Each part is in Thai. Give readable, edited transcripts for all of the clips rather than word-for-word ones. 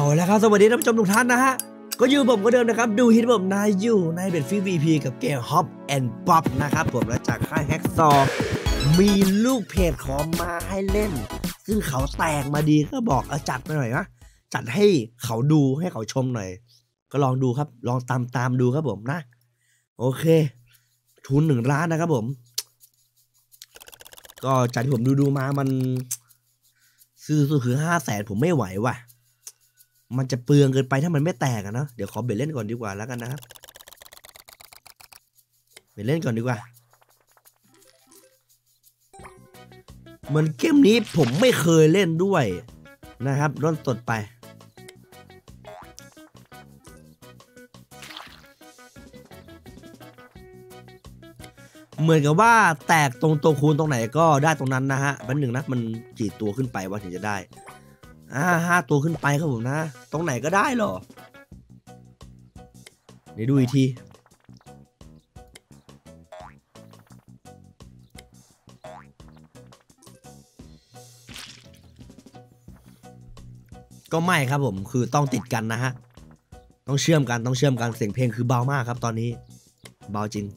แล้วครับสวัสดีท่านผู้ชมทุกท่านนะฮะก็อยู่ผมก็เดิมนะครับดูฮิตผมนายอยู่ในเบ็ดฟรี VP กับเกม Hop and Pop นะครับผมและจากค่ายแฮกซอว์มีลูกเพจขอมาให้เล่นซึ่งเขาแตกมาดีก็บอกจัดไปหน่อยนะจัดให้เขาดูให้เขาชมหน่อยก็ลองดูครับลองตามดูครับผมนะโอเคทุน1 ล้านนะครับผมก็จากที่ผมดูมามันซื้อสุดคือ500,000ผมไม่ไหวว่ะมันจะเปลืองเกินไปถ้ามันไม่แตกอะเนาะเดี๋ยวขอเบ็ดเล่นก่อนดีกว่าแล้วกันนะครับเบ็ดเล่นก่อนดีกว่าเหมือนเกมนี้ผมไม่เคยเล่นด้วยนะครับร่อนสดไปเหมือนกับว่าแตกตรงตัวคูณตรงไหนก็ได้ตรงนั้นนะฮะแป๊บนึงนะมันกี่ตัวขึ้นไปว่าถึงจะได้5 ตัวขึ้นไปครับผมนะตรงไหนก็ได้หรอเดี๋ยวดูอีกทีก็ไม่ครับผมคือต้องติดกันนะฮะต้องเชื่อมกันเสียงเพลงคือเบามากครับตอนนี้เบาจริง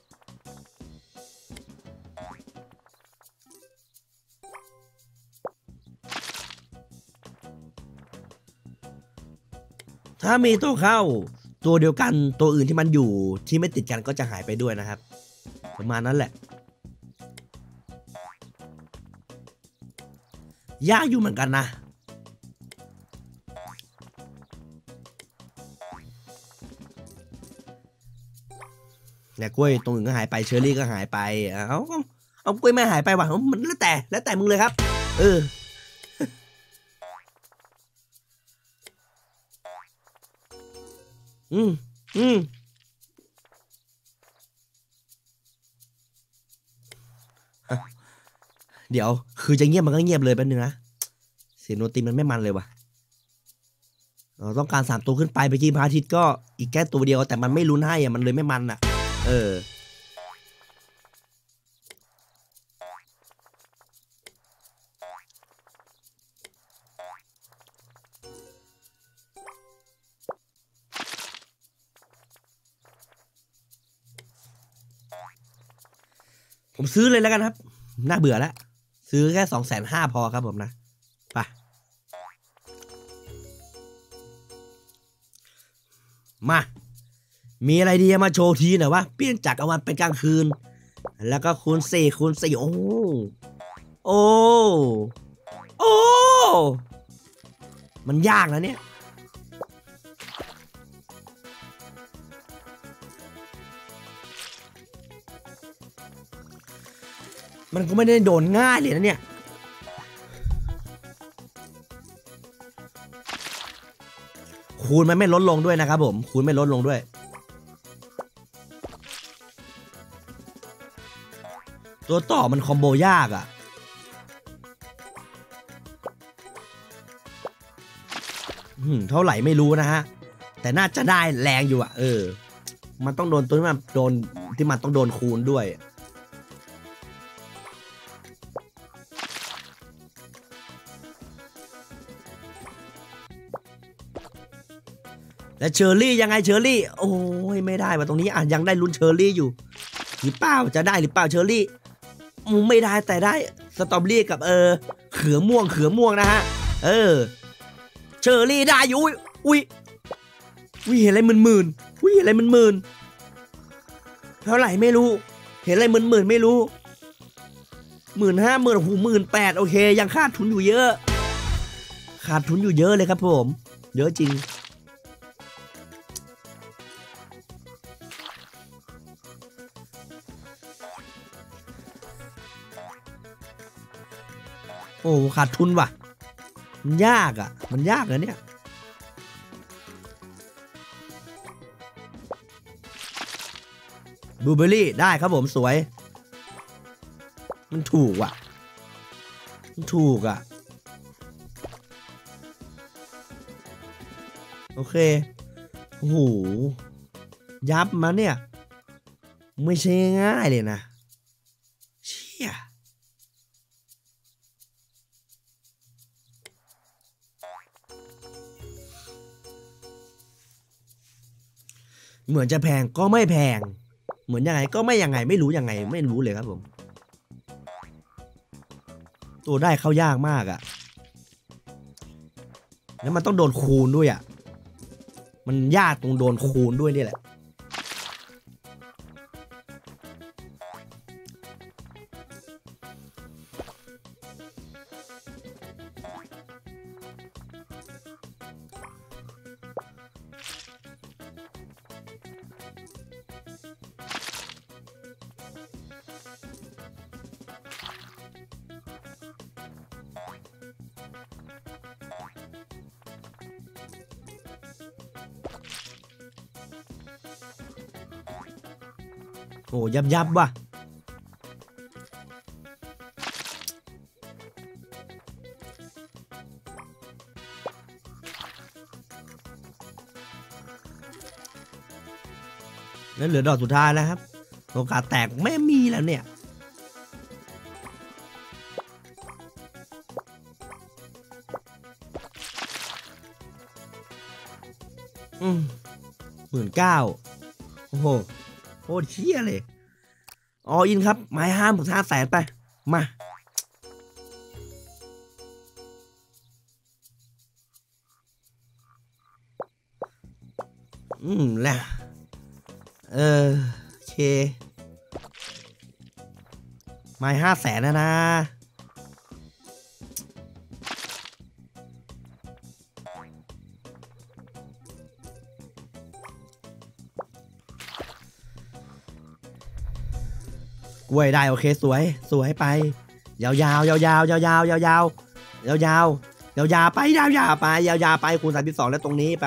ถ้ามีตัวเข้าตัวเดียวกันตัวอื่นที่มันอยู่ที่ไม่ติดกันก็จะหายไปด้วยนะครับประมาณนั้นแหละยากอยู่เหมือนกันนะเนี่ยกล้วยตรงอื่นก็หายไปเชอร์รี่ก็หายไปเอากล้วยไม่หายไปว่ะมันแล้วแต่มึงเลยครับเดี๋ยวคือจะเงียบมันก็เงียบเลยแป๊บนึงนะเสียงโนตีมันไม่มันเลยว่ะเราต้องการ3 ตัวขึ้นไปเมื่อกี้พระอาทิตย์ก็อีกแค่ตัวเดียวแต่มันไม่ลุ้นให้มันเลยไม่มันอ่ะผมซื้อเลยแล้วกันครับน่าเบื่อแล้วซื้อแค่250,000พอครับผมนะไปมามีอะไรดีมาโชว์ทีหน่อยวะเปลี่ยนจากกลางวันเป็นกลางคืนแล้วก็คูณ4โอ้มันยากนะเนี่ยมันก็ไม่ได้โดนง่ายเลยนะเนี่ยคูณมันไม่ลดลงด้วยนะครับผมคูณไม่ลดลงด้วยตัวต่อมันคอมโบยากอ่ะเท่าไหร่ไม่รู้นะฮะแต่น่าจะได้แรงอยู่อ่ะมันต้องโดนตัวที่มันต้องโดนคูณด้วยและเชอร์รี่ยังไงเชอร์รี่โอ้ยไม่ได้ว่ะตรงนี้ยังได้ลุ้นเชอร์รี่อยู่หรือเปล่าจะได้หรือเปล่าเชอร์รี่ไม่ได้แต่ได้สตรอเบอรี่กับเขือม่วงนะฮะเชอร์รี่ได้อยู่อุ้ยเห็นอะไรมึนเห็นอะไรมึนเท่าไหร่ไม่รู้เห็นอะไรมึนไม่รู้15,000โอ้โห18,000โอเคยังขาดทุนอยู่เยอะเลยครับผมเยอะจริงโอ้ขาดทุนว่ะมันยากนะเนี่ยบลูเบอร์รี่ได้ครับผมสวยมันถูกอ่ะโอเคโอ้โหยับมาเนี่ยไม่ใช่ง่ายเลยนะเชี่ย โเหมือนจะแพงก็ไม่แพงเหมือนยังไงก็ไม่ยังไงไม่รู้ยังไงไม่รู้เลยครับผมตัวได้เข้ายากมากอะแล้วมันต้องโดนคูณด้วยอะมันยากตรงโดนคูณด้วยนี่แหละโอ้ยับว่ะแล้วเหลือดอกสุดท้ายแล้วครับโอกาสแตกไม่มีแล้วเนี่ย19,000โอ้โหโคตรเชี่ยเลยออินครับไม้5,000,000ไปมาแหละโอเคไม้500,000นะกล้วยได้โอเคสวยไปยาวไปไปคูณ32แล้วตรงนี้ไป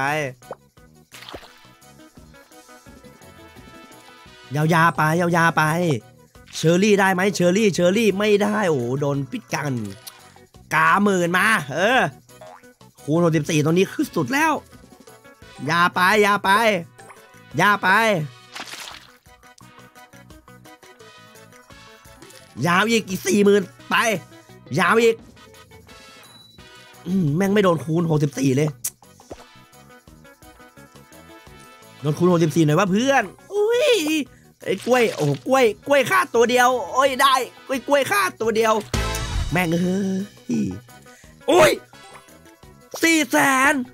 ยาวไปเชอรี่ได้ไหมเชอรี่ไม่ได้โอ้โดนปิดกันกาหมื่นมาคูณ64ตรงนี้คือสุดแล้วยาไปยาวอีก40,000ไปยาวอีกแม่งไม่โดนคูณ64เลยโดนคูณ64หน่อยว่าเพื่อนอุ้ยไอ้กล้วยโอ้กล้วยฆ่าตัวเดียวโอ้ยได้กล้วยฆ่าตัวเดียวแม่งโอ้ย400,000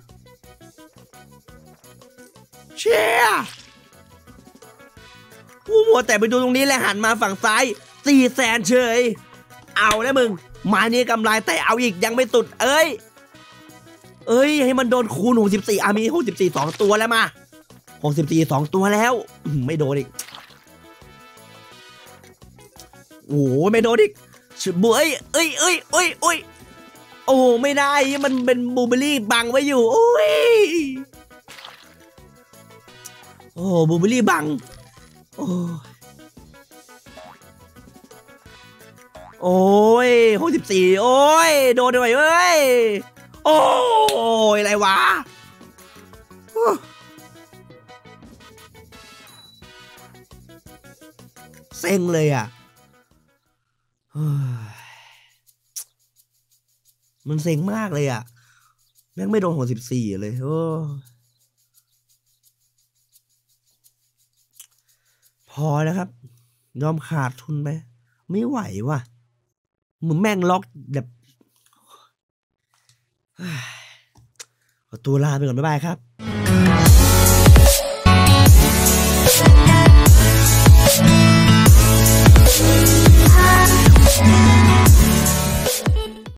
เชี่ยกูมัวแต่ไปดูตรงนี้แหละหันมาฝั่งซ้าย400,000เฉยเอาแล้วมึงมานี้กำไรแต่เอาอีกยังไม่สุดเอ้ยให้มันโดนคูณ64มี64 2ตัวแล้วมา64 2ตัวแล้วไม่โดนอีกโอ้ไม่โดนอีกเอ้ยโอ้ไม่ได้มันเป็นบูเบอรี่บังไว้อยู่โอ้ยบูเบอรี่บังโอ้ย64โอ้ยโดนด้วยเอ้ยโอ้ยอะไรวะเซ็งเลยอ่ะมันเซ็งมากเลยอ่ะแม่งไม่โดน64เลยพอแล้วครับยอมขาดทุนไปไม่ไหวว่ะมึงแม่งล็อกแบบขอตัวลาไปก่อนบ๊ายบายครับ